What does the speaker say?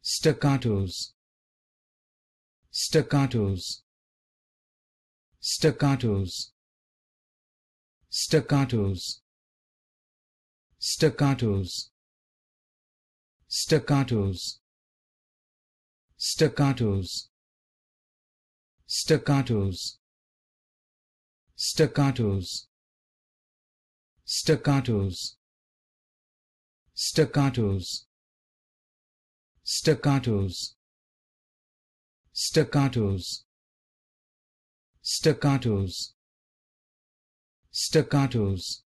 staccatos, staccatos, staccatos, staccatos, staccatos, staccatos, staccatos, staccatos, staccatos, staccatos, staccatos, staccatos, staccatos, staccatos, staccatos,